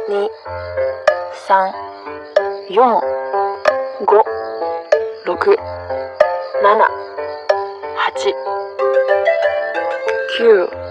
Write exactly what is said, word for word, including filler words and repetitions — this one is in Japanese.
に、さん、よん、ご、ろく、なな、はち、きゅう